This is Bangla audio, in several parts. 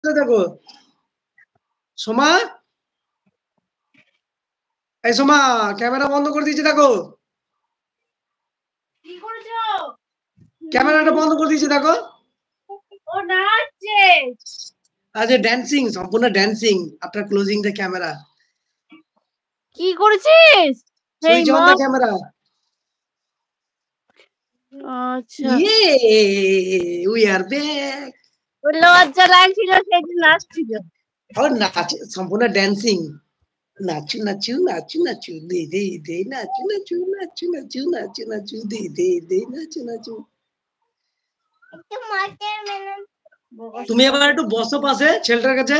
দেখো সোমা, এই সোমা ক্যামেরা বন্ধ করে দিয়েছি দেখো, কি করেছো? ক্যামেরাটা বন্ধ করে দিয়েছি দেখো। ও নাচছে। আজ ড্যান্সিং, সম্পূর্ণ dancing after closing the camera. কি করেছিস? Switch on the camera. আচ্ছা, উই আর ব্যাক। লজ্জা লাগছিল সেদিন নাচছিল। ও নাচ, সম্পূর্ণ ড্যান্সিং। নাচু নাচু নাচু নাচু দে দে দে, নাচু নাচু নাচু নাচু নাচু নাচু দে দে দে, নাচু নাচু। তুমি এবার একটু বসো পাশে ছেলেটার কাছে।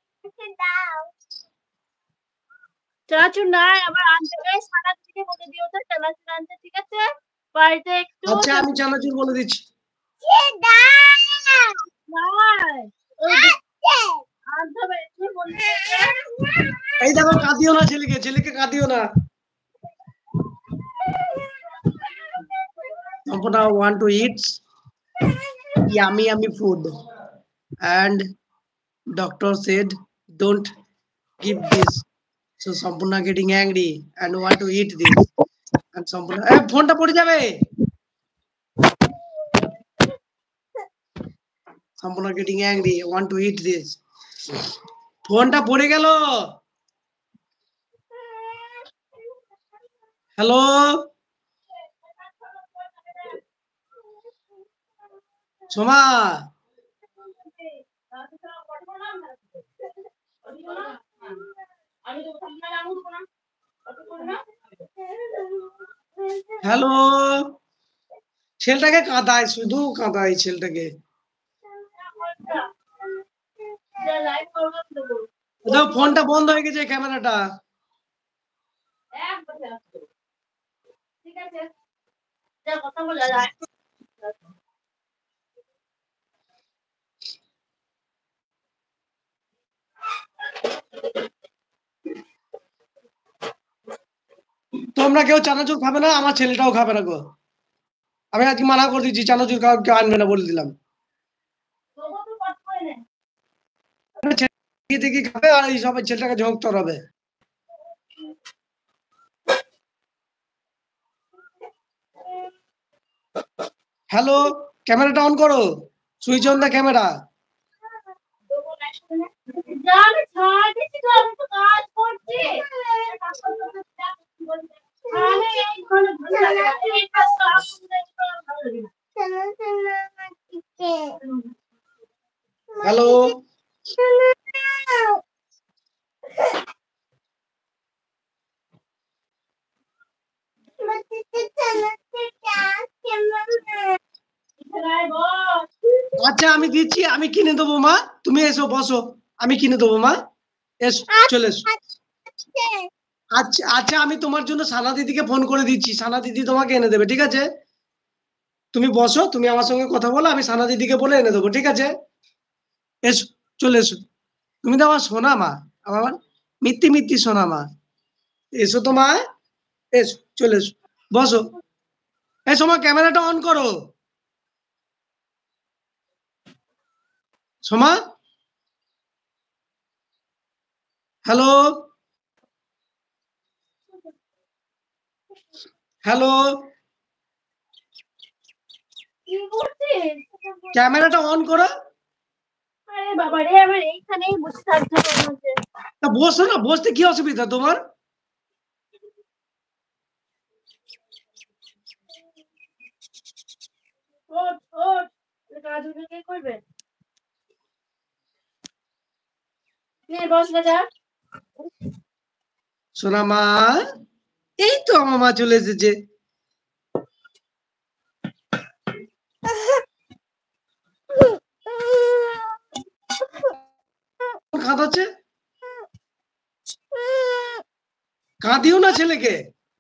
চাচু নাই, আবার আনতে গেলে সারা দিকে বলে দিও তো চানাচুর আনতে, ঠিক আছে? বাড়িতে একটু আচ্ছা আমি চানাচুর বলে দিচ্ছি। এই দেখো কাঁদিও না ছেলেকে, ছেলেকে কাঁদিও না। Sampurna want to eat yummy yummy food and doctor said don't give this. So Sampurna getting angry and want to eat this. And Sampurna, ফোনটা পড়ে যাবে। Sampurna getting angry, want to eat this. ফোনটা পড়ে গেল। হ্যালো সোমা, হ্যালো, ছেলেটাকে কাঁদায়, শুধু কাঁদায় ছেলেটাকে। দেখো ফোনটা বন্ধ হয়ে গেছে, ক্যামেরাটা। ঠিক আছে, যা কথা বলে তোমরা কেউ চানাচুর খাবে না, আমার ছেলেটাও খাবে না গো। আমি আজকে মানা করে দিচ্ছি, চানাচুর কেউ আনবে না বলে দিলাম। দেখি খাবে আর এই সবাই ছেলেটাকে ঝোঁক হবে। হ্যালো, ক্যামেরাটা অন করো, switch on the camera. Hello, আচ্ছা আমি দিচ্ছি, আমি কিনে দেবো মা, তুমি এসো বসো, আমি কিনে দেবো মা, এসো চলে এসো। আচ্ছা আচ্ছা আমি তোমার জন্য সানা দিদিকে ফোন করে দিচ্ছি, সানা দিদি তোমাকে এনে দেবে, ঠিক আছে? তুমি বসো, তুমি আমার সঙ্গে কথা বলো, আমি সানা দিদিকে বলে এনে দেবো, ঠিক আছে? এসো চলে এসো, তুমি তো আমার সোনা মা, আমার মিত্তি মিত্তি সোনা মা। এসো তো মা, এসো চলে এসো, বসো। এসো মা, ক্যামেরাটা অন করো। সোমা, হ্যালো হ্যালো, ক্যামেরাটা অন করো। আরে বাবা রে, আমার এইখানেই বসে থাকতে হবে। তা বসো না, বসতে কি অসুবিধা তোমার? কাজ কে করবে? বস রাজা। সোনা মা, এই তো আমার মা চলে এসেছে। কাঁদাচ্ছে, কাঁদিও না ছেলেকে।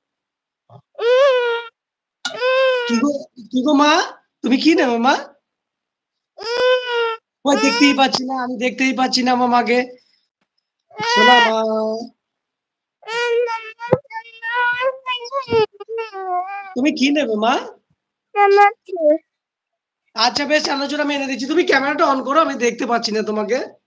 কি গো মা, তুমি কি নেবে মা? ওই দেখতেই পাচ্ছি না, আমি দেখতেই পাচ্ছি না আমার মাকে। সোনা মা, তুমি কি নেবে মা? আচ্ছা বেশ, চানাচুর আমি এনে দিচ্ছি, তুমি ক্যামেরাটা অন করো, আমি দেখতে পাচ্ছি না তোমাকে।